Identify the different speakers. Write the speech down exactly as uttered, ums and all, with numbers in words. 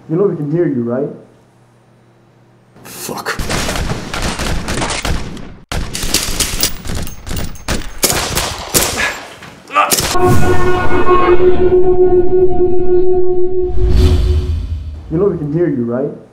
Speaker 1: You know we can hear you, right?
Speaker 2: Fuck.
Speaker 1: You know we can hear you, right?